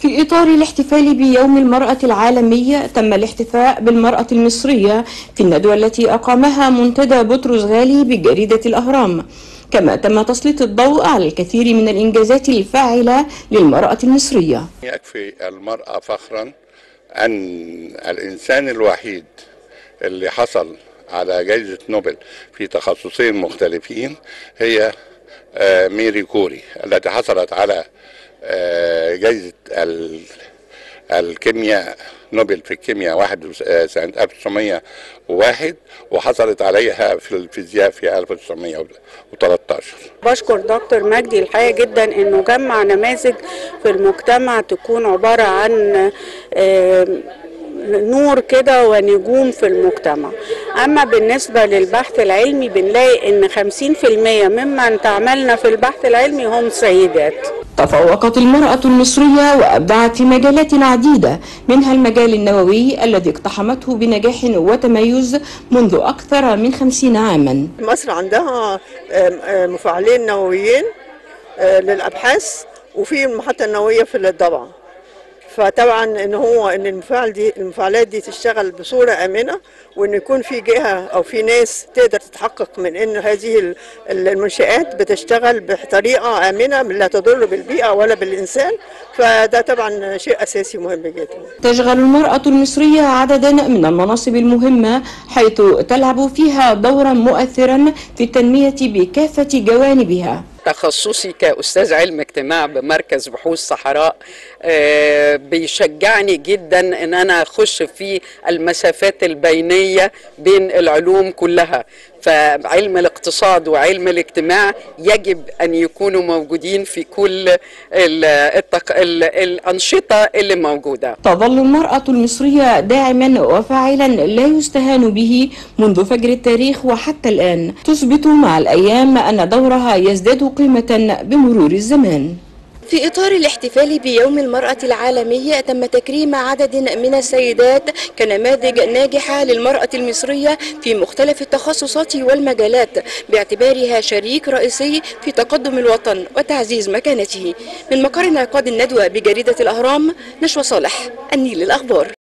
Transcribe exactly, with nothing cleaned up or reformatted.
في إطار الاحتفال بيوم المرأة العالمي تم الاحتفاء بالمرأة المصرية في الندوة التي أقامها منتدى بطرس غالي بجريدة الأهرام، كما تم تسليط الضوء على الكثير من الإنجازات الفاعلة للمرأة المصرية. يكفي المرأة فخرا أن الإنسان الوحيد اللي حصل على جائزة نوبل في تخصصين مختلفين هي ميري كوري التي حصلت على جائزة الكيمياء نوبل في الكيمياء واحد سنة ألف وتسعمائة وواحد، وحصلت عليها في الفيزياء في ألف وتسعمائة وثلاثة عشر. بشكر دكتور مجدي الحقيقة جدا انه جمع نماذج في المجتمع تكون عبارة عن نور كده ونجوم في المجتمع. أما بالنسبة للبحث العلمي بنلاقي إن خمسين في المئة ممن تعملنا في البحث العلمي هم سيدات. تفوقت المرأة المصرية وأبدعت في مجالات عديدة، منها المجال النووي الذي اقتحمته بنجاح وتميز منذ أكثر من خمسين عاما. مصر عندها مفاعلين نوويين للأبحاث وفي المحطة النووية في الضبعة، فطبعا ان هو ان المفاعل دي المفاعلات دي تشتغل بصوره امنه، وان يكون في جهه او في ناس تقدر تتحقق من ان هذه المنشآت بتشتغل بطريقه امنه لا تضر بالبيئه ولا بالانسان، فده طبعا شيء اساسي مهم جدا. تشغل المراه المصريه عددا من المناصب المهمه، حيث تلعب فيها دورا مؤثرا في التنميه بكافه جوانبها. تخصصي كأستاذ علم اجتماع بمركز بحوث صحراء بيشجعني جدا ان انا اخش في المسافات البينية بين العلوم كلها، فعلم الاقتصاد وعلم الاجتماع يجب ان يكونوا موجودين في كل التق... الانشطة اللي موجودة. تظل المرأة المصرية داعما وفاعلا لا يستهان به منذ فجر التاريخ وحتى الآن، تثبت مع الأيام أن دورها يزداد قيمة بمرور الزمان. في إطار الاحتفال بيوم المرأة العالمي تم تكريم عدد من السيدات كنماذج ناجحة للمرأة المصرية في مختلف التخصصات والمجالات، باعتبارها شريك رئيسي في تقدم الوطن وتعزيز مكانته. من مقر انعقاد الندوة بجريدة الأهرام، نشوى صالح، النيل الأخبار.